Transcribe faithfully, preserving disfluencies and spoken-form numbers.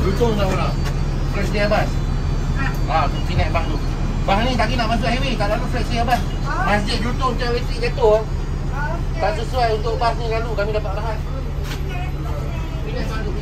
Lutung tak orang. Flash dia bas. Ah, tu sini bas tu. Bas ni tak nak masuk highway, tak lalu flash dia bas. Masjid Lutung macam elektrik jatuh. Tak sesuai untuk bas ni lalu, kami dapat lahan. Ini bas tu.